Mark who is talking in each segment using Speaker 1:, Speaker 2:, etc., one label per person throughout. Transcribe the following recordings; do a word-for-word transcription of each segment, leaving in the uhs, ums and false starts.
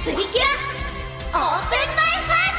Speaker 1: プリキュアオープンマイハー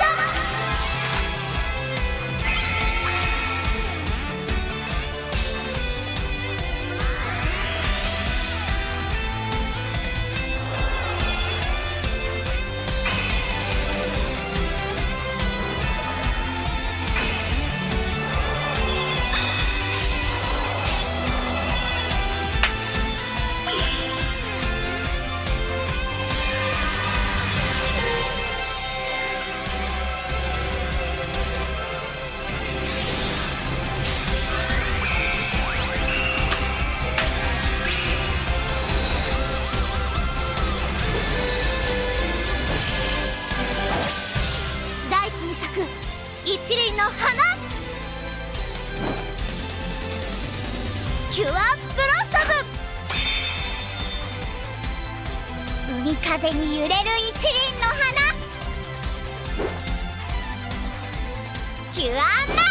Speaker 1: 一輪の花キュアブロッサム、海風に揺れる一輪の花キュアマ